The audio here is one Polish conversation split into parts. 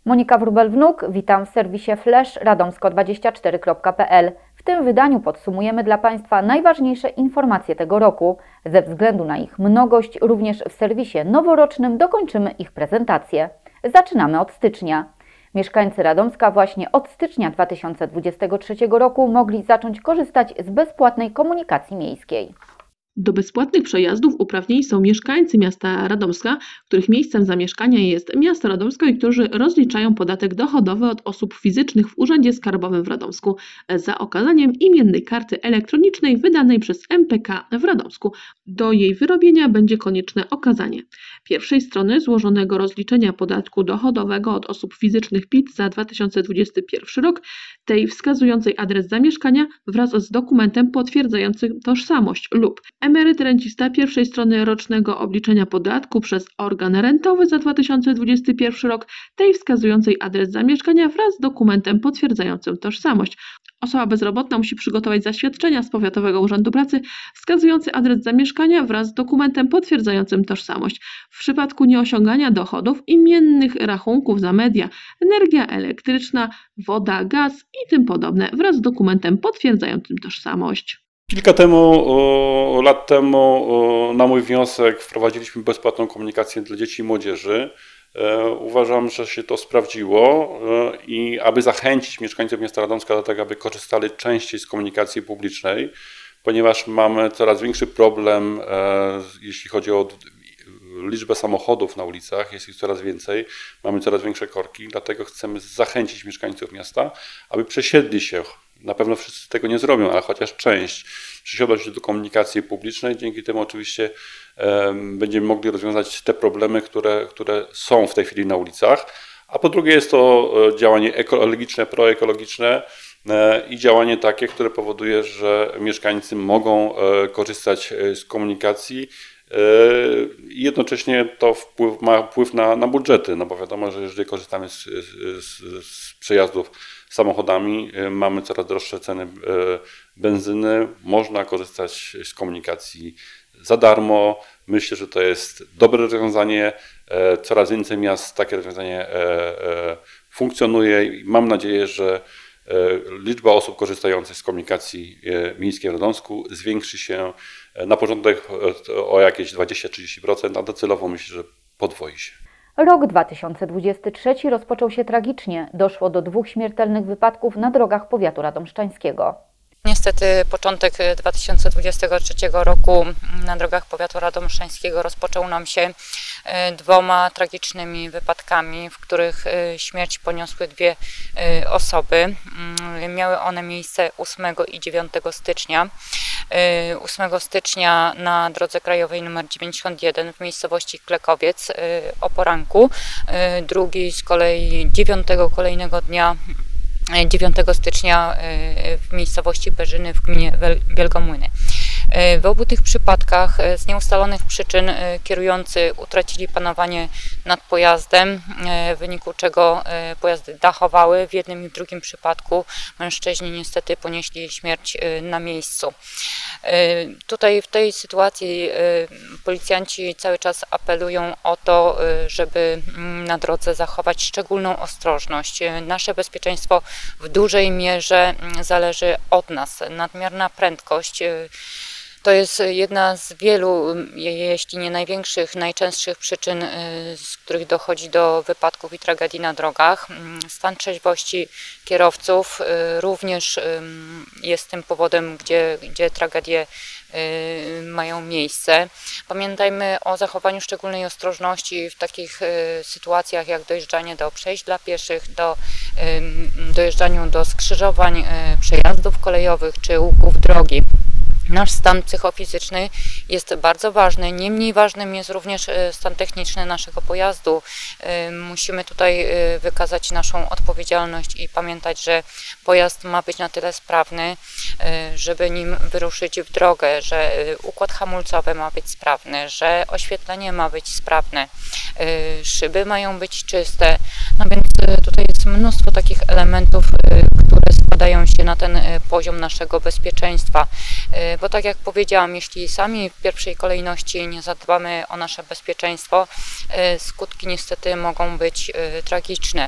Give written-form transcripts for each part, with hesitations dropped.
Monika Wróbel-Wnuk, witam w serwisie Flash radomsko24.pl. W tym wydaniu podsumujemy dla Państwa najważniejsze informacje tego roku. Ze względu na ich mnogość, również w serwisie noworocznym dokończymy ich prezentację. Zaczynamy od stycznia. Mieszkańcy Radomska właśnie od stycznia 2023 roku mogli zacząć korzystać z bezpłatnej komunikacji miejskiej. Do bezpłatnych przejazdów uprawnieni są mieszkańcy miasta Radomska, których miejscem zamieszkania jest miasto Radomsko i którzy rozliczają podatek dochodowy od osób fizycznych w Urzędzie Skarbowym w Radomsku za okazaniem imiennej karty elektronicznej wydanej przez MPK w Radomsku. Do jej wyrobienia będzie konieczne okazanie pierwszej strony złożonego rozliczenia podatku dochodowego od osób fizycznych PIT za 2021 rok, tej wskazującej adres zamieszkania wraz z dokumentem potwierdzającym tożsamość lub emeryt rencista pierwszej strony rocznego obliczenia podatku przez organ rentowy za 2021 rok, tej wskazującej adres zamieszkania wraz z dokumentem potwierdzającym tożsamość. Osoba bezrobotna musi przygotować zaświadczenia z Powiatowego Urzędu Pracy wskazujący adres zamieszkania wraz z dokumentem potwierdzającym tożsamość. W przypadku nieosiągania dochodów imiennych rachunków za media, energia elektryczna, woda, gaz i tym podobne wraz z dokumentem potwierdzającym tożsamość. Kilka lat temu na mój wniosek wprowadziliśmy bezpłatną komunikację dla dzieci i młodzieży. Uważam, że się to sprawdziło i aby zachęcić mieszkańców miasta Radomska do tego, aby korzystali częściej z komunikacji publicznej, ponieważ mamy coraz większy problem, jeśli chodzi o liczbę samochodów na ulicach, jest ich coraz więcej, mamy coraz większe korki, dlatego chcemy zachęcić mieszkańców miasta, aby przesiedli się. Na pewno wszyscy tego nie zrobią, ale chociaż część przesiadła się do komunikacji publicznej. Dzięki temu oczywiście będziemy mogli rozwiązać te problemy, które są w tej chwili na ulicach. A po drugie jest to działanie ekologiczne, proekologiczne i działanie takie, które powoduje, że mieszkańcy mogą korzystać z komunikacji. I jednocześnie to ma wpływ na budżety, no bo wiadomo, że jeżeli korzystamy z przejazdów samochodami, mamy coraz droższe ceny benzyny, można korzystać z komunikacji za darmo. Myślę, że to jest dobre rozwiązanie, coraz więcej miast takie rozwiązanie funkcjonuje i mam nadzieję, że liczba osób korzystających z komunikacji miejskiej w Radomsku zwiększy się na początek o jakieś 20-30%, a docelowo myślę, że podwoi się. Rok 2023 rozpoczął się tragicznie. Doszło do 2 śmiertelnych wypadków na drogach powiatu radomszczańskiego. Niestety początek 2023 roku na drogach powiatu radomszczańskiego rozpoczął nam się 2 tragicznymi wypadkami, w których śmierć poniosły 2 osoby. Miały one miejsce 8 i 9 stycznia. 8 stycznia na drodze krajowej nr 91 w miejscowości Klekowiec o poranku. Drugi z kolei 9 kolejnego dnia 9 stycznia w miejscowości Perzyny w gminie Wielgomłyny. W obu tych przypadkach z nieustalonych przyczyn kierujący utracili panowanie nad pojazdem, w wyniku czego pojazdy dachowały. W jednym i w drugim przypadku mężczyźni niestety ponieśli śmierć na miejscu. Tutaj w tej sytuacji policjanci cały czas apelują o to, żeby na drodze zachować szczególną ostrożność. Nasze bezpieczeństwo w dużej mierze zależy od nas. Nadmierna prędkość to jest jedna z wielu, jeśli nie największych, najczęstszych przyczyn, z których dochodzi do wypadków i tragedii na drogach. Stan trzeźwości kierowców również jest tym powodem, gdzie tragedie mają miejsce. Pamiętajmy o zachowaniu szczególnej ostrożności w takich sytuacjach jak dojeżdżanie do przejść dla pieszych, dojeżdżaniu do skrzyżowań, przejazdów kolejowych czy łuków drogi. Nasz stan psychofizyczny jest bardzo ważny, niemniej ważnym jest również stan techniczny naszego pojazdu. Musimy tutaj wykazać naszą odpowiedzialność i pamiętać, że pojazd ma być na tyle sprawny, żeby nim wyruszyć w drogę, że układ hamulcowy ma być sprawny, że oświetlenie ma być sprawne, szyby mają być czyste. No więc tutaj jest mnóstwo takich elementów, które składają nadają się na ten poziom naszego bezpieczeństwa. Bo tak jak powiedziałam, jeśli sami w pierwszej kolejności nie zadbamy o nasze bezpieczeństwo, skutki niestety mogą być tragiczne.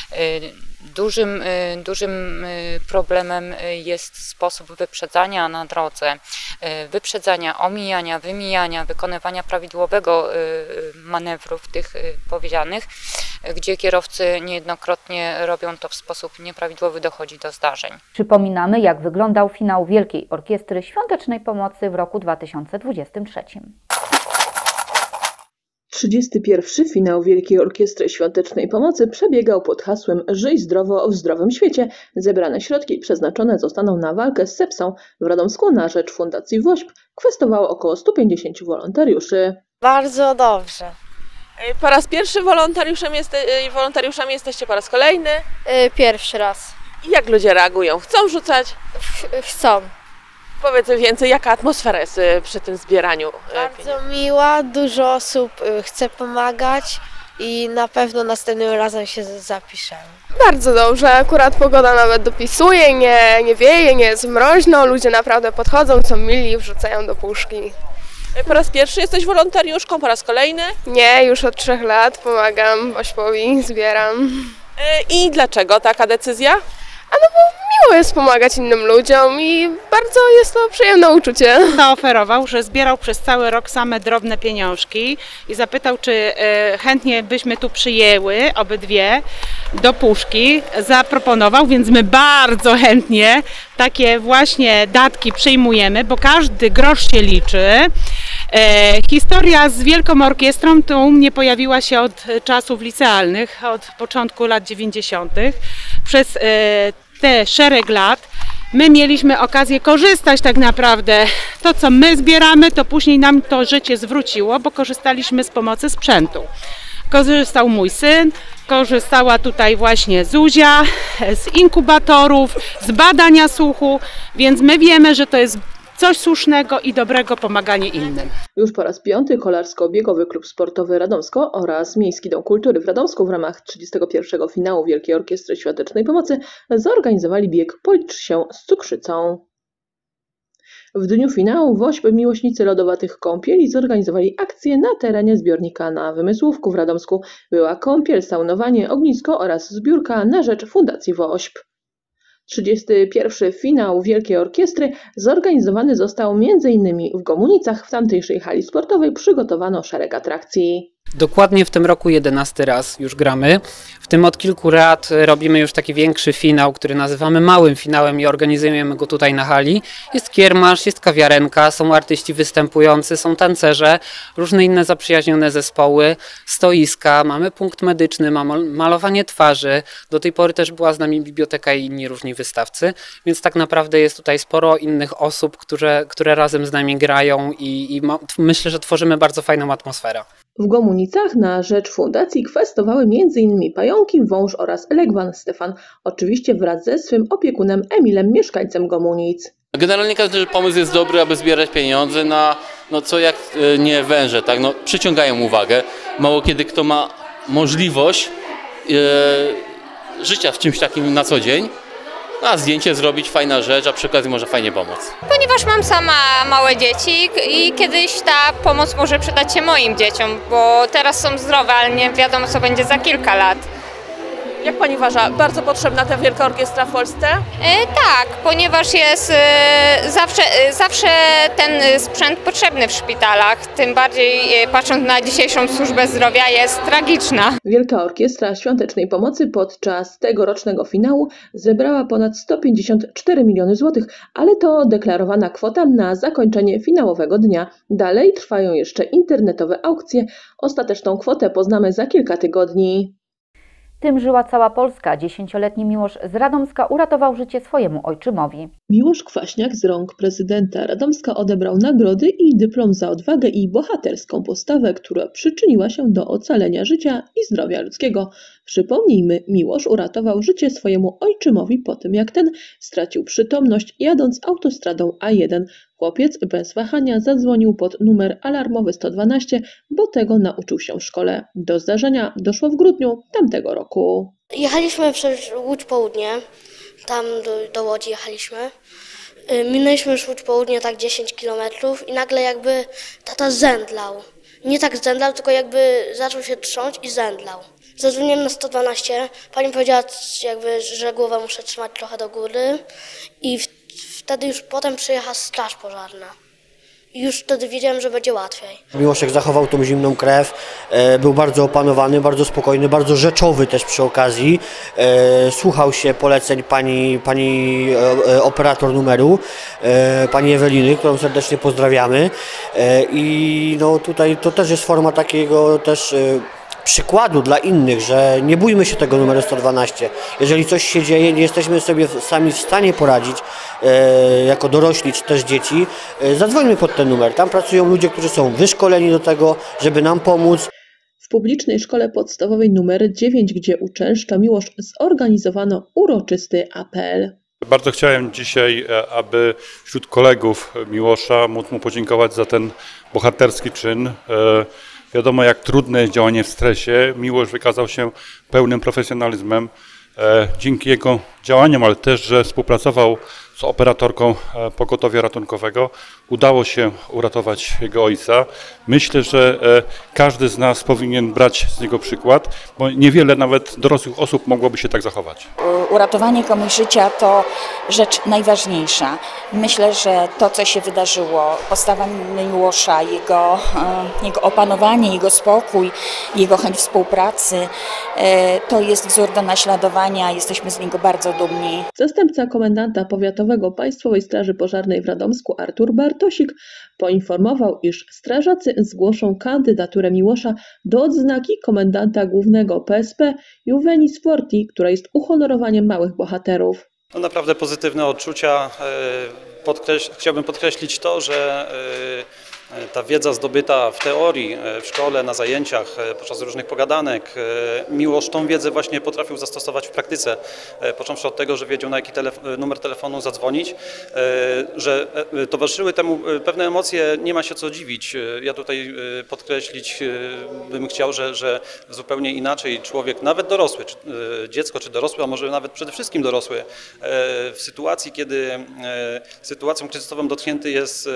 Dużym problemem jest sposób wyprzedzania na drodze, wyprzedzania, omijania, wymijania, wykonywania prawidłowego manewrów tych powiedzianych, gdzie kierowcy niejednokrotnie robią to w sposób nieprawidłowy, dochodzi do zdarzeń. Przypominamy, jak wyglądał finał Wielkiej Orkiestry Świątecznej Pomocy w roku 2023. 31. finał Wielkiej Orkiestry Świątecznej Pomocy przebiegał pod hasłem Żyj zdrowo w zdrowym świecie. Zebrane środki przeznaczone zostaną na walkę z sepsą. W Radomsku na rzecz Fundacji WOŚP kwestowało około 150 wolontariuszy. Bardzo dobrze. Po raz pierwszy wolontariuszami jesteście po raz kolejny. Pierwszy raz. I jak ludzie reagują? Chcą rzucać? Chcą. Powiedz więcej, jaka atmosfera jest przy tym zbieraniu pieniędzy? Bardzo miła, dużo osób chce pomagać i na pewno następnym razem się zapiszemy. Bardzo dobrze, akurat pogoda nawet dopisuje, nie wieje, nie jest mroźno, ludzie naprawdę podchodzą, są mili, wrzucają do puszki. Po raz pierwszy jesteś wolontariuszką, po raz kolejny? Nie, już od 3 lat pomagam WOŚP-owi, zbieram. I dlaczego taka decyzja? Miło jest pomagać innym ludziom i bardzo jest to przyjemne uczucie. Zaoferował, że zbierał przez cały rok same drobne pieniążki i zapytał, czy chętnie byśmy tu przyjęły obydwie do puszki. Zaproponował, więc my bardzo chętnie takie właśnie datki przyjmujemy, bo każdy grosz się liczy. Historia z Wielką Orkiestrą to u mnie pojawiła się od czasów licealnych, od początku lat 90. Przez te szereg lat my mieliśmy okazję korzystać tak naprawdę. To, co my zbieramy, to później nam to życie zwróciło, bo korzystaliśmy z pomocy sprzętu. Korzystał mój syn, korzystała tutaj właśnie Zuzia z inkubatorów, z badania słuchu, więc my wiemy, że to jest coś słusznego i dobrego pomaganie innym. Już po raz 5. Kolarsko-Biegowy Klub Sportowy Radomsko oraz Miejski Dom Kultury w Radomsku w ramach 31. finału Wielkiej Orkiestry Świątecznej Pomocy zorganizowali bieg Policz się z cukrzycą. W dniu finału WOŚP miłośnicy lodowatych kąpieli zorganizowali akcję na terenie zbiornika na Wymysłówku w Radomsku. Była kąpiel, saunowanie, ognisko oraz zbiórka na rzecz Fundacji WOŚP. 31. finał Wielkiej Orkiestry zorganizowany został m.in. w Gomunicach. W tamtejszej hali sportowej przygotowano szereg atrakcji. Dokładnie w tym roku 11 raz już gramy. W tym od kilku lat robimy już taki większy finał, który nazywamy małym finałem i organizujemy go tutaj na hali. Jest kiermasz, jest kawiarenka, są artyści występujący, są tancerze, różne inne zaprzyjaźnione zespoły, stoiska, mamy punkt medyczny, mamy malowanie twarzy. Do tej pory też była z nami biblioteka i inni różni wystawcy, więc tak naprawdę jest tutaj sporo innych osób, które razem z nami grają i myślę, że tworzymy bardzo fajną atmosferę. W Gomunicach na rzecz fundacji kwestowały m.in. Pająki, Wąż oraz Legwan Stefan, oczywiście wraz ze swym opiekunem Emilem, mieszkańcem Gomunic. Generalnie każdy pomysł jest dobry, aby zbierać pieniądze na co jak nie węże, tak? Przyciągają uwagę. Mało kiedy kto ma możliwość życia w czymś takim na co dzień. A zdjęcie zrobić, fajna rzecz, a przy okazji może fajnie pomóc. Ponieważ mam sama małe dzieci i kiedyś ta pomoc może przydać się moim dzieciom, bo teraz są zdrowe, ale nie wiadomo co będzie za kilka lat. Jak pani uważa, bardzo potrzebna ta Wielka Orkiestra w Polsce? Tak, ponieważ jest zawsze ten sprzęt potrzebny w szpitalach, tym bardziej patrząc na dzisiejszą służbę zdrowia jest tragiczna. Wielka Orkiestra Świątecznej Pomocy podczas tegorocznego finału zebrała ponad 154 miliony złotych, ale to deklarowana kwota na zakończenie finałowego dnia. Dalej trwają jeszcze internetowe aukcje. Ostateczną kwotę poznamy za kilka tygodni. Tym żyła cała Polska. 10-letni Miłosz z Radomska uratował życie swojemu ojczymowi. Miłosz Kwaśniak z rąk prezydenta Radomska odebrał nagrody i dyplom za odwagę i bohaterską postawę, która przyczyniła się do ocalenia życia i zdrowia ludzkiego. Przypomnijmy, Miłosz uratował życie swojemu ojczymowi po tym, jak ten stracił przytomność jadąc autostradą A1. Chłopiec bez wahania zadzwonił pod numer alarmowy 112, bo tego nauczył się w szkole. Do zdarzenia doszło w grudniu tamtego roku. Jechaliśmy przez Łódź Południe tam do Łodzi jechaliśmy. Minęliśmy już Łódź Południe tak 10 kilometrów i nagle jakby tata zemdlał. Nie tak zemdlał, tylko jakby zaczął się trząść i zemdlał. Zadzwoniłem na 112, pani powiedziała jakby, że głowę muszę trzymać trochę do góry i wtedy już potem przyjechała straż pożarna. I już wtedy wiedziałem, że będzie łatwiej. Miłoszek zachował tą zimną krew, był bardzo opanowany, bardzo spokojny, bardzo rzeczowy też przy okazji. Słuchał się poleceń pani operator numeru, pani Eweliny, którą serdecznie pozdrawiamy. I no tutaj to też jest forma takiego też przykładu dla innych, że nie bójmy się tego numeru 112. Jeżeli coś się dzieje, nie jesteśmy sobie sami w stanie poradzić, jako dorośli czy też dzieci, zadzwońmy pod ten numer. Tam pracują ludzie, którzy są wyszkoleni do tego, żeby nam pomóc. W publicznej szkole podstawowej nr 9, gdzie uczęszcza Miłosz, zorganizowano uroczysty apel. Bardzo chciałem dzisiaj, aby wśród kolegów Miłosza móc mu podziękować za ten bohaterski czyn. Wiadomo, jak trudne jest działanie w stresie. Miłosz wykazał się pełnym profesjonalizmem. Dzięki jego działaniom, ale też, że współpracował z operatorką pogotowia ratunkowego, udało się uratować jego ojca. Myślę, że każdy z nas powinien brać z niego przykład, bo niewiele nawet dorosłych osób mogłoby się tak zachować. Uratowanie komuś życia to rzecz najważniejsza. Myślę, że to, co się wydarzyło, postawa Miłosza, jego opanowanie, jego spokój, jego chęć współpracy, to jest wzór do naśladowania. Jesteśmy z niego bardzo dumni. Zastępca komendanta powiatowego Państwowej Straży Pożarnej w Radomsku Artur Bartosik poinformował, iż strażacy zgłoszą kandydaturę Miłosza do odznaki komendanta głównego PSP Juvenis Forti, która jest uhonorowaniem małych bohaterów. No naprawdę pozytywne odczucia. Chciałbym podkreślić to, że ta wiedza zdobyta w teorii, w szkole, na zajęciach, podczas różnych pogadanek, Miłosz tą wiedzę właśnie potrafił zastosować w praktyce. Począwszy od tego, że wiedział, na jaki numer telefonu zadzwonić, że towarzyszyły temu pewne emocje, nie ma się co dziwić. Ja tutaj podkreślić bym chciał, że zupełnie inaczej człowiek, nawet dorosły, czy dziecko, czy dorosły, a może nawet przede wszystkim dorosły, w sytuacji, kiedy sytuacją kryzysową dotknięty jest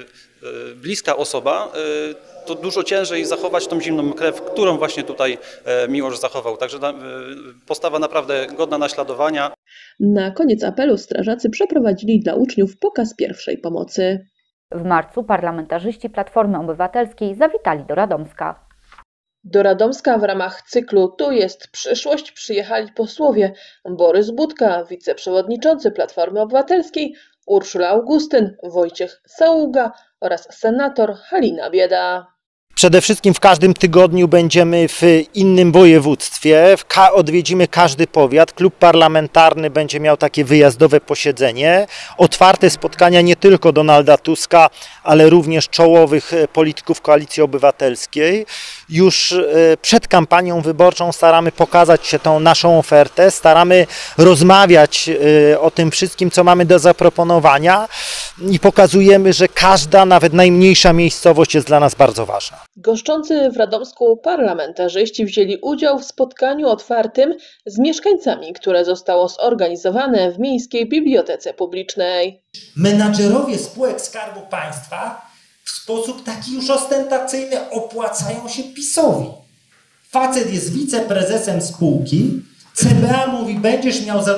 bliska osoba, to dużo ciężej zachować tą zimną krew, którą właśnie tutaj Miłosz zachował. Także postawa naprawdę godna naśladowania. Na koniec apelu strażacy przeprowadzili dla uczniów pokaz pierwszej pomocy. W marcu parlamentarzyści Platformy Obywatelskiej zawitali do Radomska. Do Radomska w ramach cyklu Tu jest przyszłość przyjechali posłowie Borys Budka, wiceprzewodniczący Platformy Obywatelskiej, Urszula Augustyn, Wojciech Saługa oraz senator Halina Bieda. Przede wszystkim w każdym tygodniu będziemy w innym województwie, odwiedzimy każdy powiat. Klub parlamentarny będzie miał takie wyjazdowe posiedzenie, otwarte spotkania nie tylko Donalda Tuska, ale również czołowych polityków Koalicji Obywatelskiej. Już przed kampanią wyborczą staramy pokazać się tą naszą ofertę, staramy rozmawiać o tym wszystkim, co mamy do zaproponowania i pokazujemy, że każda, nawet najmniejsza miejscowość jest dla nas bardzo ważna. Goszczący w Radomsku parlamentarzyści wzięli udział w spotkaniu otwartym z mieszkańcami, które zostało zorganizowane w Miejskiej Bibliotece Publicznej. Menadżerowie spółek Skarbu Państwa w sposób taki już ostentacyjny opłacają się PiS-owi. Facet jest wiceprezesem spółki, CBA mówi, będziesz miał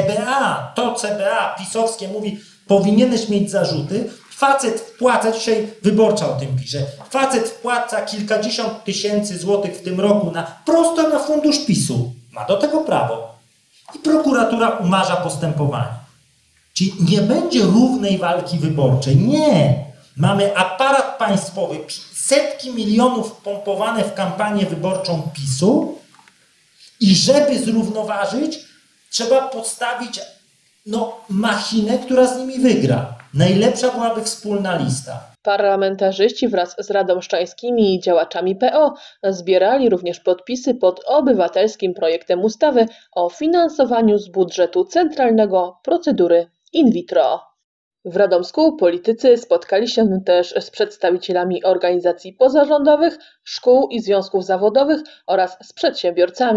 CBA PiS-owskie mówi, powinieneś mieć zarzuty. Facet wpłaca, dzisiaj Wyborcza o tym pisze, facet wpłaca kilkadziesiąt tysięcy złotych w tym roku prosto na fundusz PiS-u. Ma do tego prawo. I prokuratura umarza postępowanie. Czyli nie będzie równej walki wyborczej. Nie. Mamy aparat państwowy, setki milionów pompowane w kampanię wyborczą PiS-u i żeby zrównoważyć, trzeba postawić machinę, która z nimi wygra. Najlepsza byłaby wspólna lista. Parlamentarzyści wraz z radomszczańskimi i działaczami PO zbierali również podpisy pod obywatelskim projektem ustawy o finansowaniu z budżetu centralnego procedury in vitro. W Radomsku politycy spotkali się też z przedstawicielami organizacji pozarządowych, szkół i związków zawodowych oraz z przedsiębiorcami.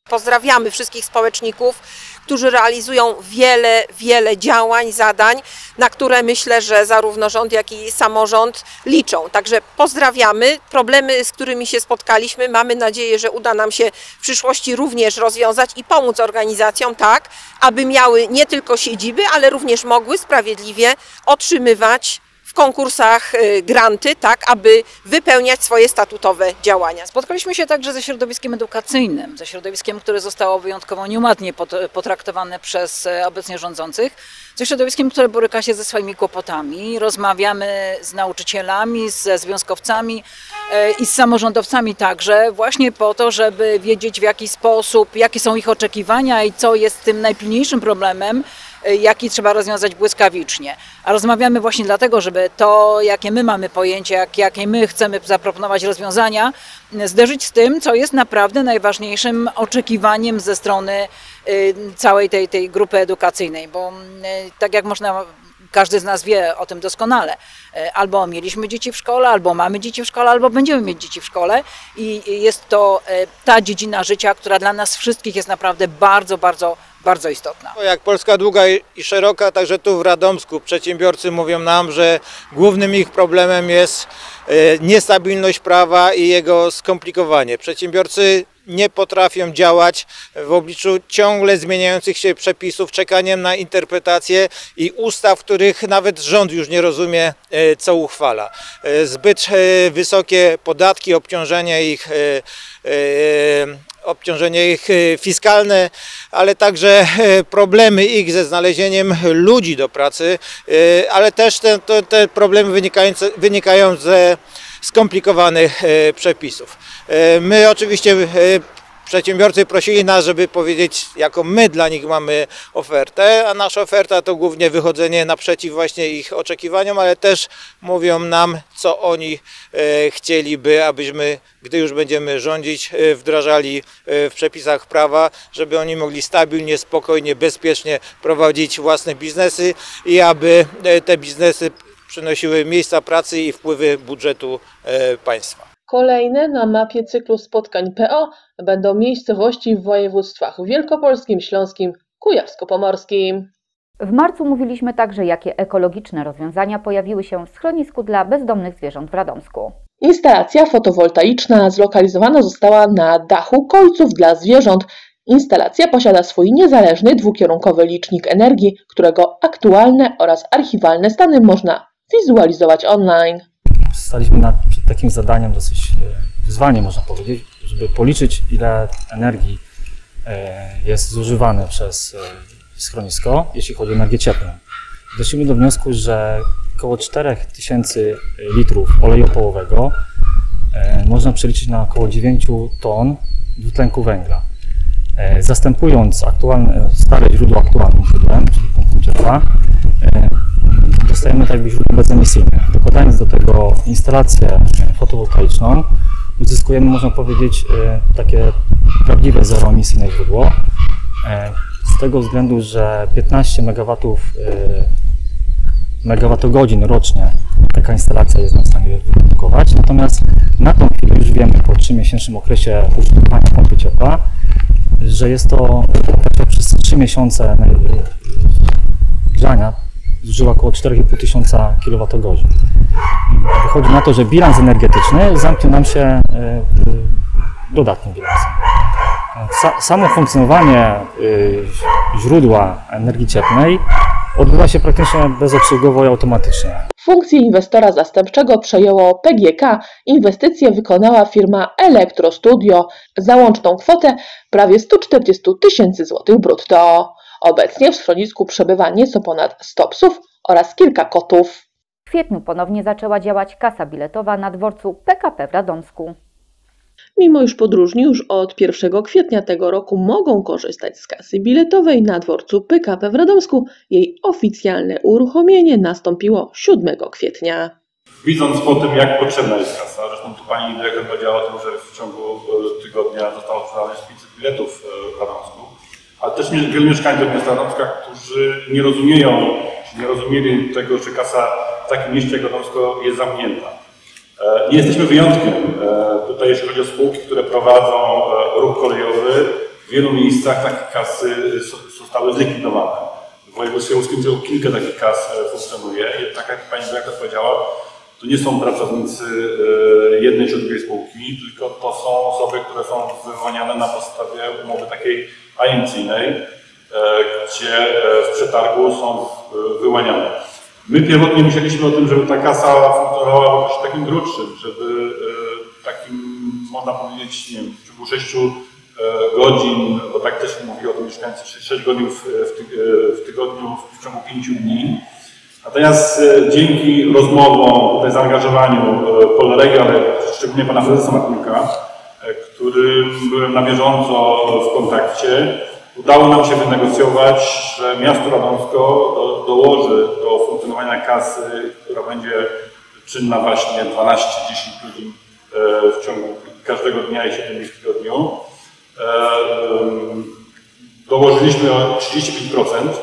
Pozdrawiamy wszystkich społeczników, którzy realizują wiele działań, zadań, na które myślę, że zarówno rząd, jak i samorząd liczą. Także pozdrawiamy. Problemy, z którymi się spotkaliśmy, mamy nadzieję, że uda nam się w przyszłości również rozwiązać i pomóc organizacjom tak, aby miały nie tylko siedziby, ale również mogły sprawiedliwie otrzymywać w konkursach granty, tak aby wypełniać swoje statutowe działania. Spotkaliśmy się także ze środowiskiem edukacyjnym, ze środowiskiem, które zostało wyjątkowo nieładnie potraktowane przez obecnie rządzących, ze środowiskiem, które boryka się ze swoimi kłopotami. Rozmawiamy z nauczycielami, ze związkowcami i z samorządowcami także, właśnie po to, żeby wiedzieć, w jaki sposób, jakie są ich oczekiwania i co jest tym najpilniejszym problemem, jaki trzeba rozwiązać błyskawicznie. A rozmawiamy właśnie dlatego, żeby to, jakie my mamy pojęcie, jakie my chcemy zaproponować rozwiązania, zderzyć z tym, co jest naprawdę najważniejszym oczekiwaniem ze strony całej tej grupy edukacyjnej, bo tak jak każdy z nas wie o tym doskonale. Albo mieliśmy dzieci w szkole, albo mamy dzieci w szkole, albo będziemy mieć dzieci w szkole i jest to ta dziedzina życia, która dla nas wszystkich jest naprawdę bardzo istotna. Jak Polska długa i szeroka, także tu w Radomsku przedsiębiorcy mówią nam, że głównym ich problemem jest niestabilność prawa i jego skomplikowanie. Przedsiębiorcy nie potrafią działać w obliczu ciągle zmieniających się przepisów, czekaniem na interpretacje i ustaw, których nawet rząd już nie rozumie, co uchwala. Zbyt wysokie podatki, obciążenie ich fiskalne, ale także problemy ich ze znalezieniem ludzi do pracy, ale też te problemy wynikają ze skomplikowanych przepisów. My oczywiście, przedsiębiorcy prosili nas, żeby powiedzieć, jaką my dla nich mamy ofertę, a nasza oferta to głównie wychodzenie naprzeciw właśnie ich oczekiwaniom, ale też mówią nam, co oni chcieliby, abyśmy, gdy już będziemy rządzić, wdrażali w przepisach prawa, żeby oni mogli stabilnie, spokojnie, bezpiecznie prowadzić własne biznesy i aby te biznesy przynosiły miejsca pracy i wpływy budżetu państwa. Kolejne na mapie cyklu spotkań PO będą miejscowości w województwach wielkopolskim, śląskim, kujawsko-pomorskim. W marcu mówiliśmy także, jakie ekologiczne rozwiązania pojawiły się w schronisku dla bezdomnych zwierząt w Radomsku. Instalacja fotowoltaiczna zlokalizowana została na dachu kojców dla zwierząt. Instalacja posiada swój niezależny dwukierunkowy licznik energii, którego aktualne oraz archiwalne stany można wizualizować online. Staliśmy przed takim zadaniem, dosyć wyzwaniem można powiedzieć, żeby policzyć, ile energii jest zużywane przez schronisko, jeśli chodzi o energię cieplną. Doszliśmy do wniosku, że około 4000 litrów oleju opałowego można przeliczyć na około 9 ton dwutlenku węgla. Zastępując stare źródło aktualnym źródłem, czyli pompą ciepła, dostajemy tak jakby źródło bezemisyjne. Dokładając do tego instalację fotowoltaiczną, uzyskujemy, można powiedzieć, takie prawdziwe zeroemisyjne źródło. Z tego względu, że 15 megawattogodzin rocznie taka instalacja jest w stanie wyprodukować. Natomiast na tą chwilę już wiemy po 3-miesięcznym okresie użytkowania pompy ciepła, że jest to przez 3 miesiące grzania zużyła około 4500 kWh. Wychodzi na to, że bilans energetyczny zamknie nam się dodatnim bilansem. Samo funkcjonowanie źródła energii cieplnej odbywa się praktycznie bezobsługowo i automatycznie. Funkcję inwestora zastępczego przejęło PGK. Inwestycję wykonała firma Elektrostudio za łączną kwotę prawie 140 000 złotych brutto. Obecnie w schronisku przebywa nieco ponad 100 psów oraz kilka kotów. W kwietniu ponownie zaczęła działać kasa biletowa na dworcu PKP w Radomsku. Mimo iż podróżni już od 1 kwietnia tego roku mogą korzystać z kasy biletowej na dworcu PKP w Radomsku, jej oficjalne uruchomienie nastąpiło 7 kwietnia. Widząc po tym, jak potrzebna jest kasa, zresztą tu pani dyrektor powiedziała o tym, że w ciągu tygodnia zostało sprzedanych 500 biletów w Radomsku, ale też wielu mieszkańców miasta Radomska, którzy nie rozumieli tego, że kasa w takim mieście jak Radomsko jest zamknięta. Nie jesteśmy wyjątkiem. Tutaj jeśli chodzi o spółki, które prowadzą ruch kolejowy, W wielu miejscach takie kasy zostały zlikwidowane. W województwie łódzkim tylko kilka takich kas funkcjonuje. Tak jak pani dyrektor powiedziała, to nie są pracownicy jednej czy drugiej spółki, tylko to są osoby, które są wyłaniane na podstawie umowy takiej agencyjnej, gdzie w przetargu są wyłaniane. My pierwotnie myśleliśmy o tym, żeby ta kasa funkcjonowała w okresie takim krótszym, żeby takim, można powiedzieć, nie wiem, w ciągu 6 godzin, bo tak też mówili o tym mieszkańcy, 6 godzin w tygodniu, w ciągu 5 dni. Natomiast dzięki rozmowom, tutaj zaangażowaniu Polregio, ale szczególnie pana prezesa Martynka, którym byłem na bieżąco w kontakcie, udało nam się wynegocjować, że miasto Radomsko dołoży do funkcjonowania kasy, która będzie czynna właśnie 12-10 godzin w ciągu każdego dnia i 7 dni w tygodniu. Dołożyliśmy o 35%.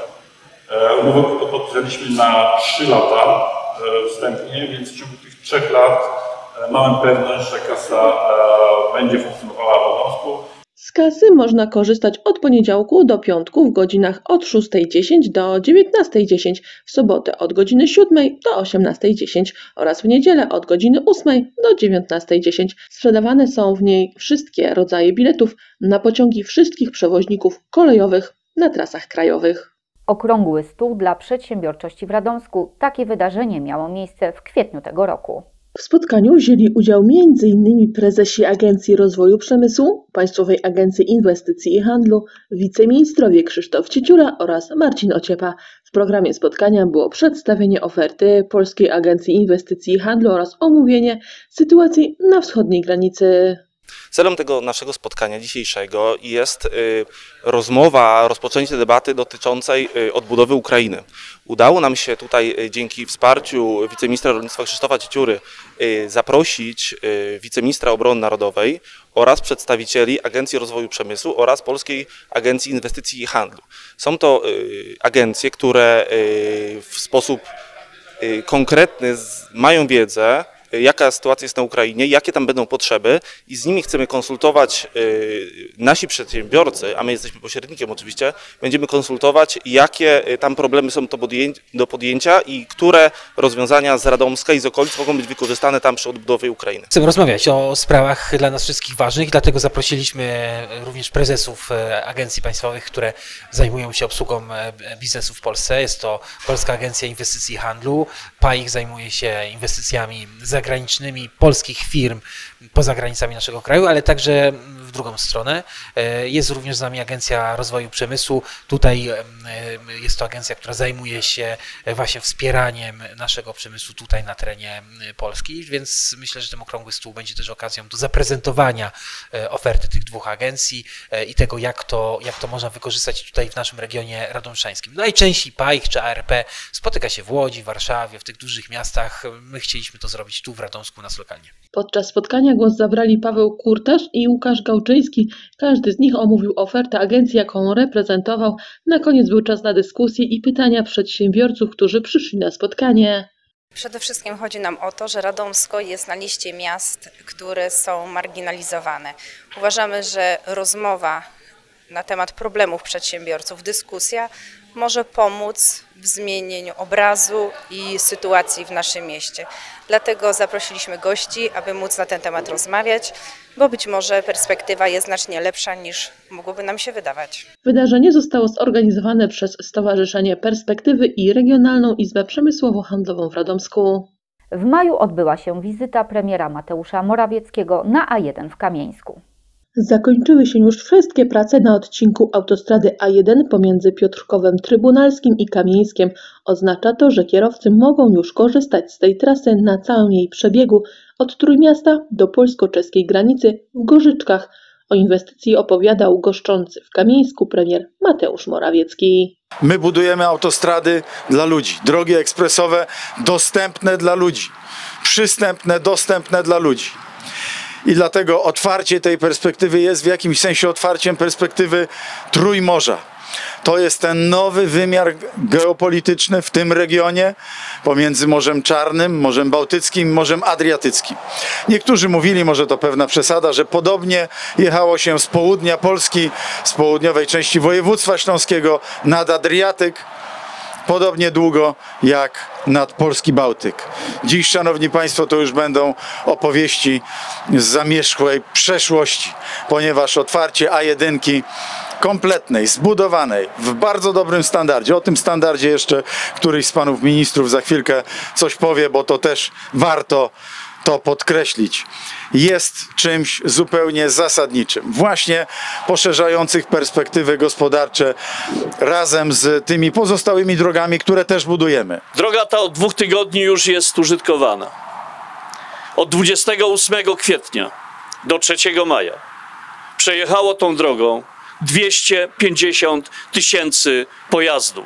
Umowę podpisaliśmy na 3 lata wstępnie, więc w ciągu tych 3 lat mamy pewność, że kasa będzie funkcjonowała w Radomsku. Z kasy można korzystać od poniedziałku do piątku w godzinach od 6:10 do 19:10, w sobotę od godziny 7 do 18:10 oraz w niedzielę od godziny 8 do 19:10. Sprzedawane są w niej wszystkie rodzaje biletów na pociągi wszystkich przewoźników kolejowych na trasach krajowych. Okrągły stół dla przedsiębiorczości w Radomsku. Takie wydarzenie miało miejsce w kwietniu tego roku. W spotkaniu wzięli udział m.in. prezesi Agencji Rozwoju Przemysłu, Państwowej Agencji Inwestycji i Handlu, wiceministrowie Krzysztof Cieciura oraz Marcin Ociepa. W programie spotkania było przedstawienie oferty Polskiej Agencji Inwestycji i Handlu oraz omówienie sytuacji na wschodniej granicy. Celem tego naszego spotkania dzisiejszego jest rozmowa, rozpoczęcie debaty dotyczącej odbudowy Ukrainy. Udało nam się tutaj dzięki wsparciu wiceministra rolnictwa Krzysztofa Cieciury zaprosić wiceministra obrony narodowej oraz przedstawicieli Agencji Rozwoju Przemysłu oraz Polskiej Agencji Inwestycji i Handlu. Są to agencje, które w sposób konkretny mają wiedzę, jaka sytuacja jest na Ukrainie, jakie tam będą potrzeby i z nimi chcemy konsultować, nasi przedsiębiorcy, a my jesteśmy pośrednikiem oczywiście, będziemy konsultować, jakie tam problemy są do podjęcia i które rozwiązania z Radomska i z okolic mogą być wykorzystane tam przy odbudowie Ukrainy. Chcemy rozmawiać o sprawach dla nas wszystkich ważnych, dlatego zaprosiliśmy również prezesów agencji państwowych, które zajmują się obsługą biznesu w Polsce. Jest to Polska Agencja Inwestycji i Handlu. PAIH zajmuje się inwestycjami zagranicznymi polskich firm poza granicami naszego kraju, ale także w drugą stronę. Jest również z nami Agencja Rozwoju Przemysłu. Tutaj jest to agencja, która zajmuje się właśnie wspieraniem naszego przemysłu tutaj na terenie Polski, więc myślę, że ten okrągły stół będzie też okazją do zaprezentowania oferty tych dwóch agencji i tego, jak to można wykorzystać tutaj w naszym regionie radomszańskim. Najczęściej PAIH czy ARP spotyka się w Łodzi, Warszawie, w tych dużych miastach. My chcieliśmy to zrobić tu w Radomsku, u nas lokalnie. Podczas spotkania głos zabrali Paweł Kurtasz i Łukasz Gałczyński. Każdy z nich omówił ofertę agencji, jaką reprezentował. Na koniec był czas na dyskusję i pytania przedsiębiorców, którzy przyszli na spotkanie. Przede wszystkim chodzi nam o to, że Radomsko jest na liście miast, które są marginalizowane. Uważamy, że rozmowa na temat problemów przedsiębiorców, dyskusja może pomóc w zmienieniu obrazu i sytuacji w naszym mieście. Dlatego zaprosiliśmy gości, aby móc na ten temat rozmawiać, bo być może perspektywa jest znacznie lepsza niż mogłoby nam się wydawać. Wydarzenie zostało zorganizowane przez Stowarzyszenie Perspektywy i Regionalną Izbę Przemysłowo-Handlową w Radomsku. W maju odbyła się wizyta premiera Mateusza Morawieckiego na A1 w Kamieńsku. Zakończyły się już wszystkie prace na odcinku autostrady A1 pomiędzy Piotrkowem Trybunalskim i Kamieńskiem. Oznacza to, że kierowcy mogą już korzystać z tej trasy na całym jej przebiegu od Trójmiasta do polsko-czeskiej granicy w Gorzyczkach. O inwestycji opowiadał goszczący w Kamieńsku premier Mateusz Morawiecki. My budujemy autostrady dla ludzi, drogi ekspresowe dostępne dla ludzi, przystępne, dostępne dla ludzi. I dlatego otwarcie tej perspektywy jest w jakimś sensie otwarciem perspektywy Trójmorza. To jest ten nowy wymiar geopolityczny w tym regionie pomiędzy Morzem Czarnym, Morzem Bałtyckim, Morzem Adriatyckim. Niektórzy mówili, może to pewna przesada, że podobnie jechało się z południa Polski, z południowej części województwa śląskiego nad Adriatyk, podobnie długo jak nad polski Bałtyk. Dziś, szanowni państwo, to już będą opowieści z zamierzchłej przeszłości, ponieważ otwarcie A1 kompletnej, zbudowanej, w bardzo dobrym standardzie, o tym standardzie jeszcze któryś z panów ministrów za chwilkę coś powie, bo to też warto to podkreślić, jest czymś zupełnie zasadniczym, właśnie poszerzających perspektywy gospodarcze razem z tymi pozostałymi drogami, które też budujemy. Droga ta od 2 tygodni już jest użytkowana. Od 28 kwietnia do 3 maja przejechało tą drogą 250 000 pojazdów.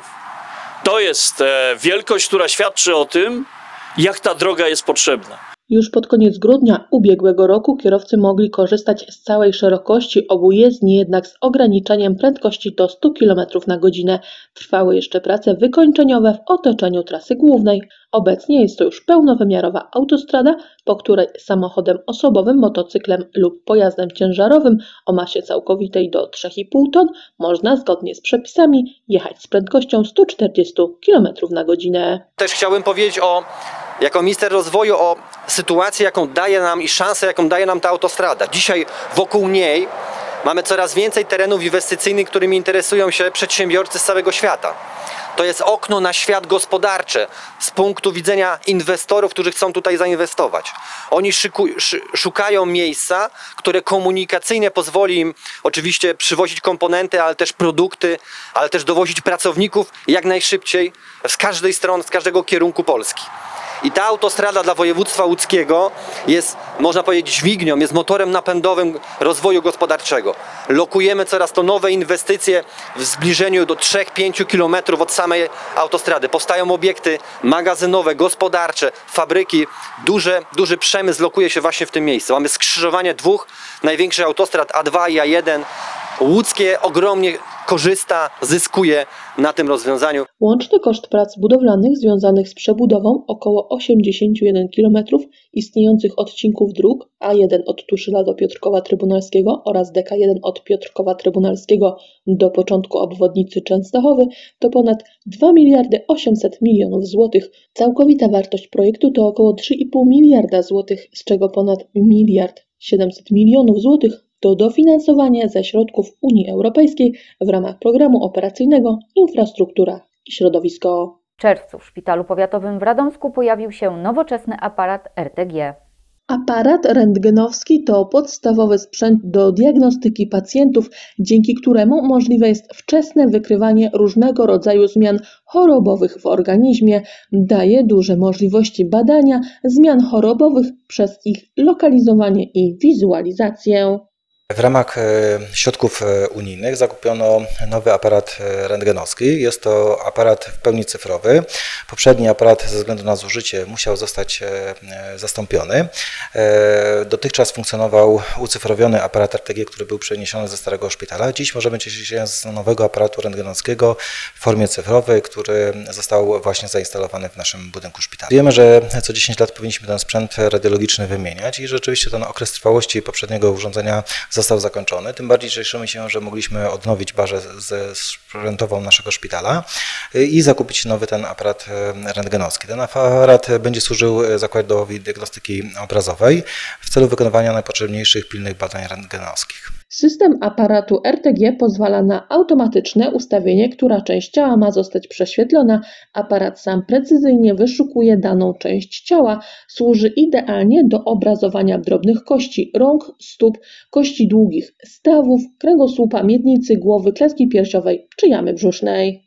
To jest wielkość, która świadczy o tym, jak ta droga jest potrzebna. Już pod koniec grudnia ubiegłego roku kierowcy mogli korzystać z całej szerokości obu jezdni, jednak z ograniczeniem prędkości do 100 km na godzinę. Trwały jeszcze prace wykończeniowe w otoczeniu trasy głównej. Obecnie jest to już pełnowymiarowa autostrada, po której samochodem osobowym, motocyklem lub pojazdem ciężarowym o masie całkowitej do 3,5 ton można zgodnie z przepisami jechać z prędkością 140 km na godzinę. Też chciałbym powiedzieć jako minister rozwoju o sytuacji, jaką daje nam i szansę, jaką daje nam ta autostrada. Dzisiaj wokół niej mamy coraz więcej terenów inwestycyjnych, którymi interesują się przedsiębiorcy z całego świata. To jest okno na świat gospodarczy z punktu widzenia inwestorów, którzy chcą tutaj zainwestować. Oni szukają miejsca, które komunikacyjnie pozwoli im oczywiście przywozić komponenty, ale też produkty, ale też dowozić pracowników jak najszybciej z każdej strony, z każdego kierunku Polski. I ta autostrada dla województwa łódzkiego jest, można powiedzieć, dźwignią, jest motorem napędowym rozwoju gospodarczego. Lokujemy coraz to nowe inwestycje w zbliżeniu do 3-5 km od samej autostrady. Powstają obiekty magazynowe, gospodarcze, fabryki, duży przemysł lokuje się właśnie w tym miejscu. Mamy skrzyżowanie 2 największych autostrad A2 i A1. Łódzkie ogromnie korzysta, zyskuje na tym rozwiązaniu. Łączny koszt prac budowlanych związanych z przebudową około 81 km istniejących odcinków dróg A1 od Tuszyla do Piotrkowa Trybunalskiego oraz DK1 od Piotrkowa Trybunalskiego do początku obwodnicy Częstochowy to ponad 2 800 milionów złotych. Całkowita wartość projektu to około 3,5 miliarda złotych, z czego ponad 1 700 milionów złotych to dofinansowanie ze środków Unii Europejskiej w ramach programu operacyjnego Infrastruktura i Środowisko. W czerwcu w Szpitalu Powiatowym w Radomsku pojawił się nowoczesny aparat RTG. Aparat rentgenowski to podstawowy sprzęt do diagnostyki pacjentów, dzięki któremu możliwe jest wczesne wykrywanie różnego rodzaju zmian chorobowych w organizmie. Daje duże możliwości badania zmian chorobowych przez ich lokalizowanie i wizualizację. W ramach środków unijnych zakupiono nowy aparat rentgenowski. Jest to aparat w pełni cyfrowy. Poprzedni aparat ze względu na zużycie musiał zostać zastąpiony. Dotychczas funkcjonował ucyfrowiony aparat RTG, który był przeniesiony ze starego szpitala. Dziś możemy cieszyć się z nowego aparatu rentgenowskiego w formie cyfrowej, który został właśnie zainstalowany w naszym budynku szpitala. Wiemy, że co 10 lat powinniśmy ten sprzęt radiologiczny wymieniać i rzeczywiście ten okres trwałości poprzedniego urządzenia został zakończony. Tym bardziej cieszymy się, że mogliśmy odnowić bazę sprzętową naszego szpitala i zakupić nowy ten aparat rentgenowski. Ten aparat będzie służył zakładowi diagnostyki obrazowej w celu wykonywania najpotrzebniejszych pilnych badań rentgenowskich. System aparatu RTG pozwala na automatyczne ustawienie, która część ciała ma zostać prześwietlona. Aparat sam precyzyjnie wyszukuje daną część ciała. Służy idealnie do obrazowania drobnych kości rąk, stóp, kości długich stawów, kręgosłupa, miednicy, głowy, klatki piersiowej czy jamy brzusznej.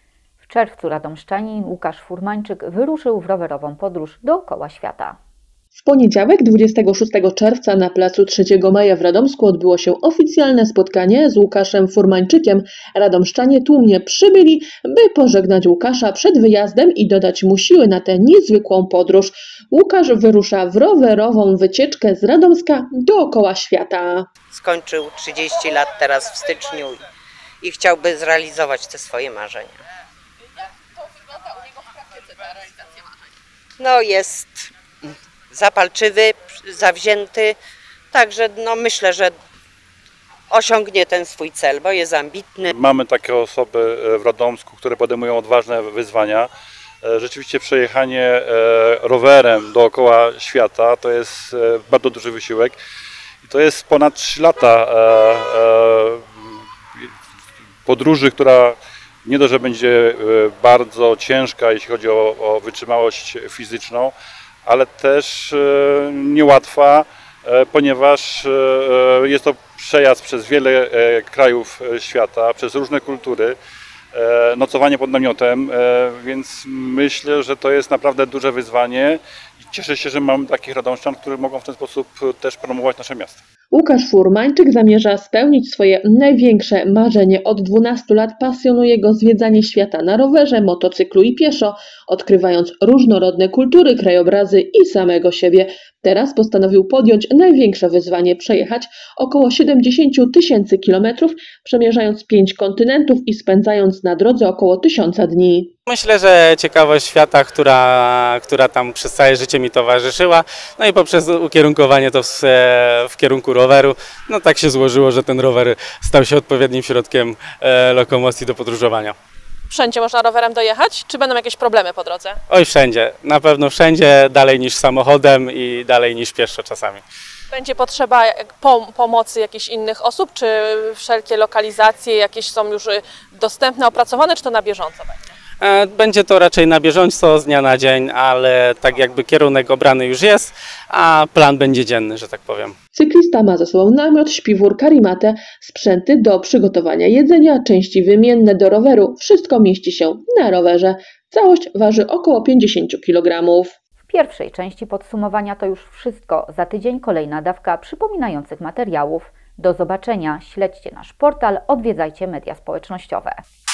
W czerwcu radomszczanin Łukasz Furmańczyk wyruszył w rowerową podróż dookoła świata. W poniedziałek 26 czerwca na placu 3 Maja w Radomsku odbyło się oficjalne spotkanie z Łukaszem Furmańczykiem. Radomszczanie tłumnie przybyli, by pożegnać Łukasza przed wyjazdem i dodać mu siły na tę niezwykłą podróż. Łukasz wyrusza w rowerową wycieczkę z Radomska dookoła świata. Skończył 30 lat teraz w styczniu i chciałby zrealizować te swoje marzenia. Jak to wygląda u niego w praktyce, ta realizacja marzeń? No jest zapalczywy, zawzięty, także no myślę, że osiągnie ten swój cel, bo jest ambitny. Mamy takie osoby w Radomsku, które podejmują odważne wyzwania. Rzeczywiście przejechanie rowerem dookoła świata to jest bardzo duży wysiłek i to jest ponad 3 lata podróży, która nie dość, że będzie bardzo ciężka, jeśli chodzi o wytrzymałość fizyczną, ale też niełatwa, ponieważ jest to przejazd przez wiele krajów świata, przez różne kultury, nocowanie pod namiotem, więc myślę, że to jest naprawdę duże wyzwanie i cieszę się, że mamy takich radomszczan, którzy mogą w ten sposób też promować nasze miasto. Łukasz Furmańczyk zamierza spełnić swoje największe marzenie. Od 12 lat pasjonuje go zwiedzanie świata na rowerze, motocyklu i pieszo, odkrywając różnorodne kultury, krajobrazy i samego siebie. Teraz postanowił podjąć największe wyzwanie, przejechać około 70 000 kilometrów, przemierzając 5 kontynentów i spędzając na drodze około 1000 dni. Myślę, że ciekawość świata, która tam przez całe życie mi towarzyszyła, no i poprzez ukierunkowanie to w kierunku roweru, no tak się złożyło, że ten rower stał się odpowiednim środkiem lokomocji do podróżowania. Wszędzie można rowerem dojechać, czy będą jakieś problemy po drodze? Oj, wszędzie, na pewno wszędzie, dalej niż samochodem i dalej niż pieszo czasami. Będzie potrzeba pomocy jakichś innych osób, czy wszelkie lokalizacje jakieś są już dostępne, opracowane, czy to na bieżąco będzie? Będzie to raczej na bieżąco, z dnia na dzień, ale tak jakby kierunek obrany już jest, a plan będzie dzienny, że tak powiem. Cyklista ma ze sobą namiot, śpiwór, karimatę, sprzęty do przygotowania jedzenia, części wymienne do roweru. Wszystko mieści się na rowerze. Całość waży około 50 kg. W pierwszej części podsumowania to już wszystko. Za tydzień kolejna dawka przypominających materiałów. Do zobaczenia. Śledźcie nasz portal, odwiedzajcie media społecznościowe.